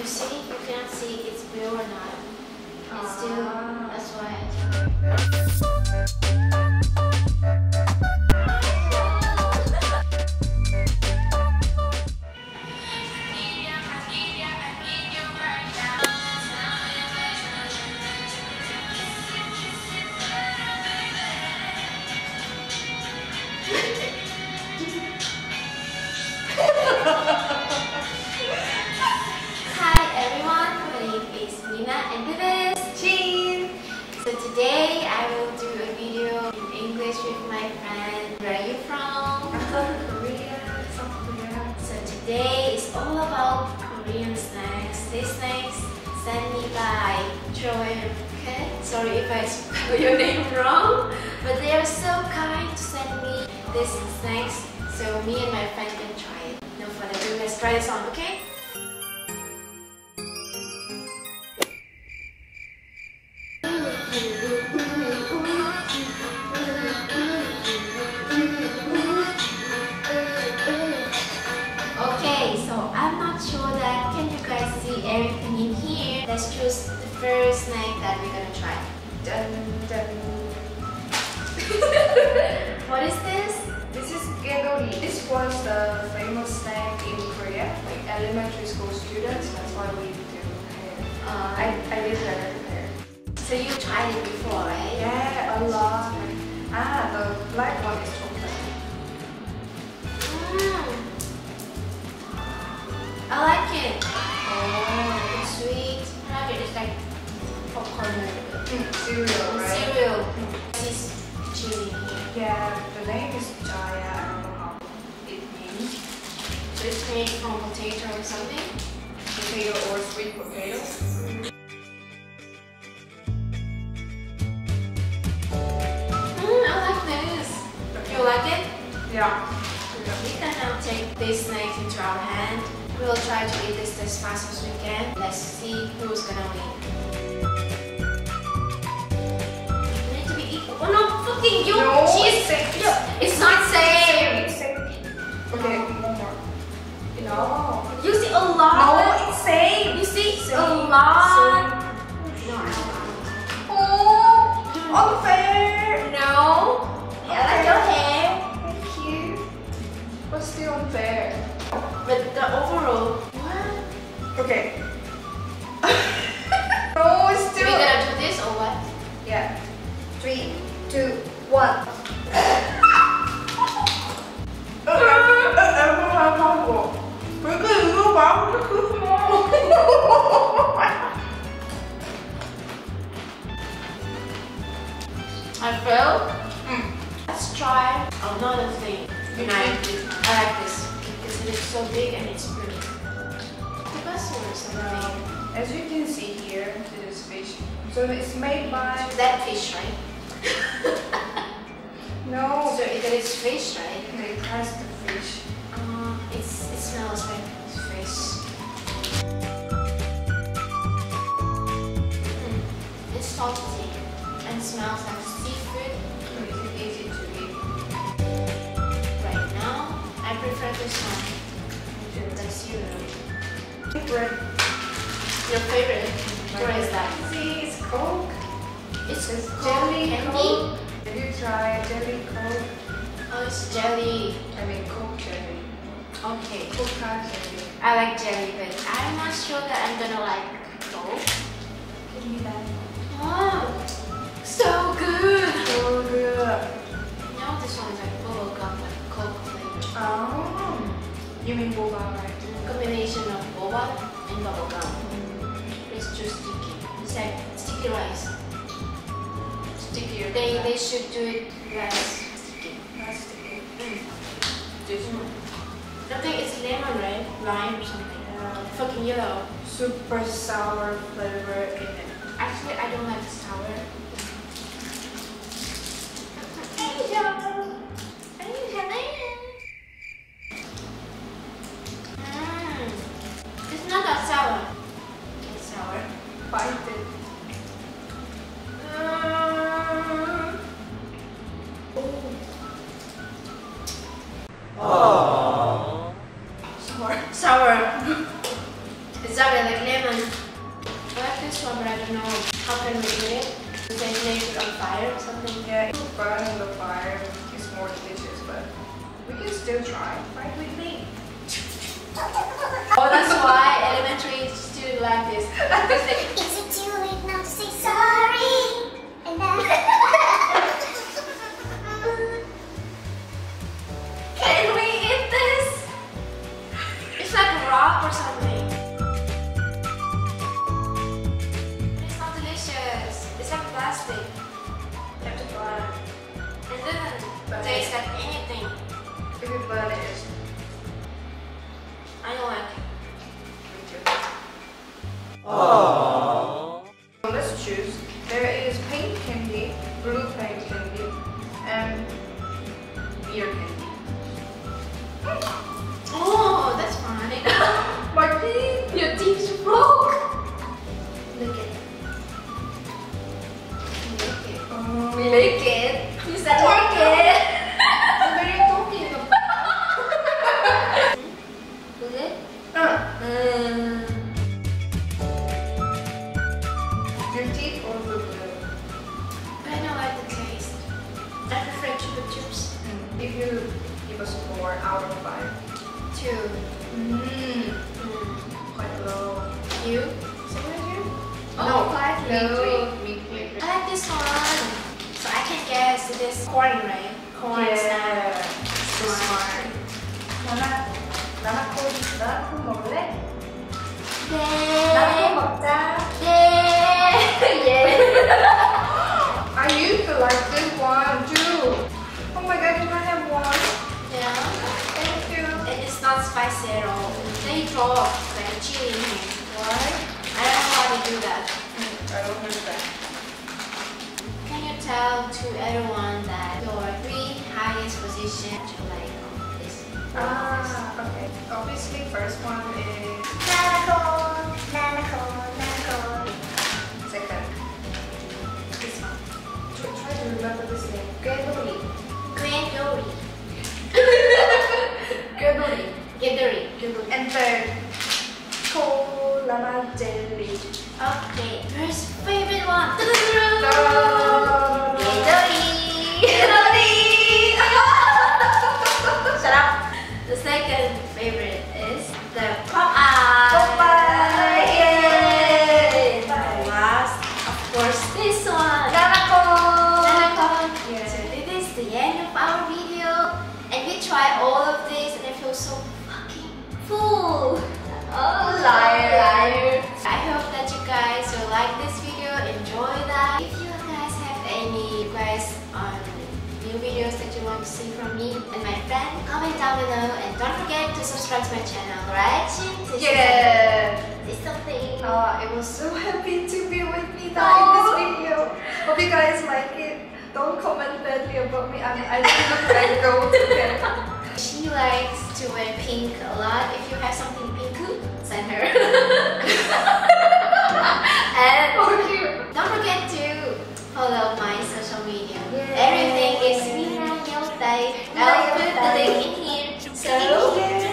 see, you cannot see it's real or not. It's still, that's why I Hi everyone, my name is Nina and this is Jean. So today I will do a video in English with my friend. Where are you from? I'm from Korea, South Korea. So today is all about Korean snacks. These snacks sent me by Troy. Okay? Sorry if I spell your name wrong, but they are so kind to send me these snacks so me and my friend can try it. No further ado, let's try this on, okay? Okay, so I'm not sure that can you guys see everything in here. Let's choose the first snack that we're gonna try. Dun, dun. What is this? This is Gegori. This was the famous snack in Korea, like elementary school students. That's why we do here. I did learn here. So you tried it before, right? Yeah, a lot. The black one is chocolate. I like it. Oh, It's sweet. I like it. It's like popcorn. cereal, right? Cereal. This is chili here. Yeah, the name is Jaya. I don't know how it means. So it's made from potato or something. Potato or sweet potato. I like this. You like it? Yeah. We can now take this snack into our hand. We'll try to eat this as fast as we can. Let's see who's gonna win. You need to be equal. Oh no, fucking you! No, She's it's It's not safe. It's safe. Okay, one more. No. You see a lot. No, it's safe. You see Safe. a lot. Safe. No, I don't. Oh, unfair. No. I like your hair. Thank you. But still unfair. But the overall. What? Okay. No, it's So still. we gonna do this or what? Yeah. 3, 2, 1. I failed. Let's try another thing. I like this because it is so big and it's pretty. The best one or something. As you can see here, it is fish. So it's made by. That fish, right? No. So it is fish, right? They press the fish. It smells like fish. It's salty and smells like seafood. It's easy to eat. Right now, I prefer this one to the cereal. Favorite. Your favorite? What is that? See, it's Coke. It's It's called jelly candy. Coke. Have you tried jelly Coke? Oh, it's jelly. I mean Coke jelly. Okay. Coca jelly. I like jelly, but I'm not sure that I'm gonna like Coke. Give me that. Oh, so good. So good. You know this one is like bubble gum, like Coke flavor. Oh. You mean boba, right? Combination of boba and bubble gum. It's too sticky. It's like sticky rice. Stickier. They should do it less sticky. That's sticky. This one. I think it's lemon, right? Lime or something. Fucking yellow. Super sour flavor in it. Actually, I don't like sour. It's not that sour. It's sour. Bite it. Sour. Sour. Is that like lemon. I like this one, but I don't know how can we do it. Can you leave it on fire or something? Yeah, burning the fire is more delicious, but we can still try. Right with me. Oh, that's why elementary students like this. Because they, Is it too late now to say sorry? And then can we eat this? It's like rock or something. It's not delicious. It's like plastic. You have to burn. It doesn't taste like anything. If you burn it, it's I don't like it. me too. So let's choose. There is pink candy, blue pink candy, and beer candy. Oh, that's fine. My teeth! Your teeth broke. Look at it. Lick it. Lick it. You said lick it. What are you talking about? Is it? Your teeth or the blue? I don't like the taste. I prefer Chupa Chups. If you give a score out of 5. 2. Quite low. You? Same as you? Oh, quite low. Me 3. I like this one. So I can guess it is corn, right? Corn snack. Smart. 나나 코 먹을래? 네. 먹자. 네. I used to like this one too. Oh my god, can I have one? Yeah. Thank you. And it's not spicy at all. They drop like chili in here. Why? I don't know how they do that. I don't understand. Can you tell to everyone that your 3 highest position to like on this? Okay. Obviously, first one is Nanacone, nanacone, nanacone. second. This one. Try to remember this name. Gedori. Gandori. Gedori. Gandori. And third, Kolana jelly. Okay. First favorite one. No. Gandori. Shut up. The second favorite is the Popeye. Popeye. Yay! Popeye. The last, of course, this one. Nanacone. Nanacone. Yeah. So this is the end of our video, and we tried all of this, and I feel so fucking full. Oh, liar. I hope that you guys will like this video, enjoy that. If you guys have any requests on new videos that you want to see from me and my friend, comment down below, and don't forget to subscribe to my channel, right? Yeah. Say something. It was so happy to be with me now in this video. Hope you guys like it. Don't comment badly about me. I think look like go together. She likes to wear pink a lot. If you have something pink, send her. And don't forget to follow my social media. Yeah. Everything is Mina Yotay. I'll put the link in here. So